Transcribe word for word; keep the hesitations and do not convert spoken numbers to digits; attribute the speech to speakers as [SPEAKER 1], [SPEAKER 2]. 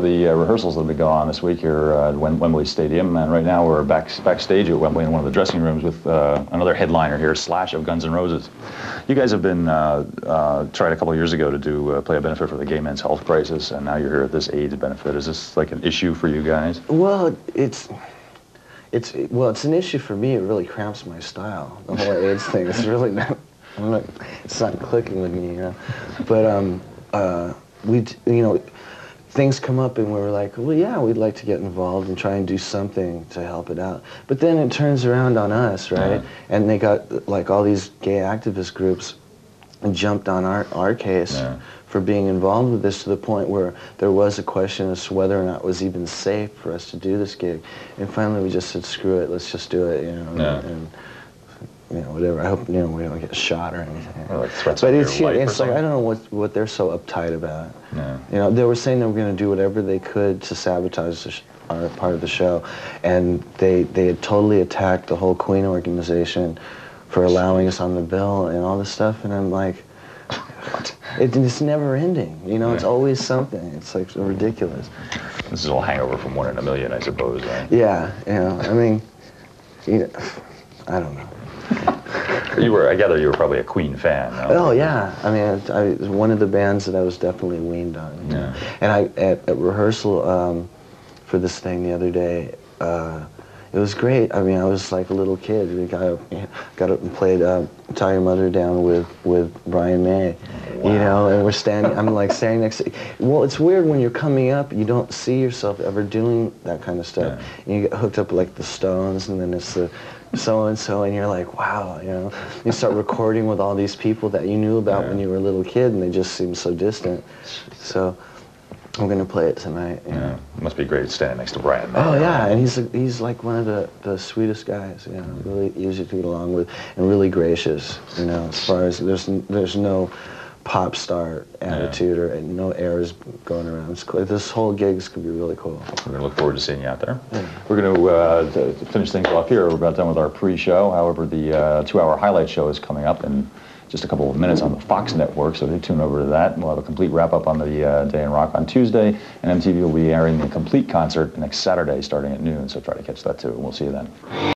[SPEAKER 1] the uh, rehearsals that have been going on this week here at Wem Wembley Stadium, and right now we're back backstage at Wembley in one of the dressing rooms with uh, another headliner here, Slash of Guns N' Roses. You guys have been uh, uh, tried a couple of years ago to do uh, play a benefit for the gay men's health crisis, and now you're here at this AIDS benefit. Is this like an issue for you guys?
[SPEAKER 2] Well, it's it's well, it's an issue for me. It really cramps my style. The whole AIDS thing is really not. I'm not. It's not clicking with me, you know. But um, uh, we, you know. Things come up and we're like, well, yeah, we'd like to get involved and try and do something to help it out. But then it turns around on us, right? Yeah. And they got like all these gay activist groups and jumped on our, our case yeah. for being involved with this to the point where there was a question as to whether or not it was even safe for us to do this gig. And finally we just said, screw it, let's just do it, you know. Yeah. And, and, you know, whatever. I hope you know we don't get shot or anything.
[SPEAKER 1] Or like threats
[SPEAKER 2] but
[SPEAKER 1] on
[SPEAKER 2] it's,
[SPEAKER 1] your life
[SPEAKER 2] it's
[SPEAKER 1] or
[SPEAKER 2] like I don't know what what they're so uptight about.
[SPEAKER 1] Yeah.
[SPEAKER 2] You know, they were saying they were going to do whatever they could to sabotage the sh our part of the show, and they they had totally attacked the whole Queen organization for allowing us on the bill and all this stuff. And I'm like, it, it's never ending. You know, yeah. It's always something. It's like ridiculous.
[SPEAKER 1] This is all hangover from One in a Million, I suppose, right?
[SPEAKER 2] Yeah. You know, I mean, you know, I don't know.
[SPEAKER 1] You were, I gather you were probably a Queen fan. No?
[SPEAKER 2] Oh yeah, I mean, I, it was one of the bands that I was definitely weaned on. You know? Yeah. And I at, at rehearsal um, for this thing the other day, uh, it was great. I mean, I was like a little kid. We got up, got up and played uh, "Tie Your Mother Down" with with Brian May. Wow. You know, and we're standing. I'm like standing next to. Well, it's weird when you're coming up. You don't see yourself ever doing that kind of stuff. Yeah. And you get hooked up like the Stones, and then it's the so-and-so, and you're like, wow, you know. You start recording with all these people that you knew about yeah. when you were a little kid, and they just seem so distant. So I'm going to play it tonight. You
[SPEAKER 1] yeah.
[SPEAKER 2] know.
[SPEAKER 1] It must be great standing next to Brian May.
[SPEAKER 2] Oh, yeah, and he's he's like one of the, the sweetest guys, you know, really easy to get along with, and really gracious, you know, as far as there's, there's no pop star attitude yeah. or no airs going around. It's cool. This whole gig's could be really cool.
[SPEAKER 1] We're going to look forward to seeing you out there. Yeah. We're going to, uh, to finish things off here. We're about done with our pre-show. However, the uh, two-hour highlight show is coming up in just a couple of minutes on the Fox network, so they tune over to that. We'll have a complete wrap-up on the uh, Day in Rock on Tuesday, and M T V will be airing the complete concert next Saturday starting at noon, so try to catch that too, and we'll see you then.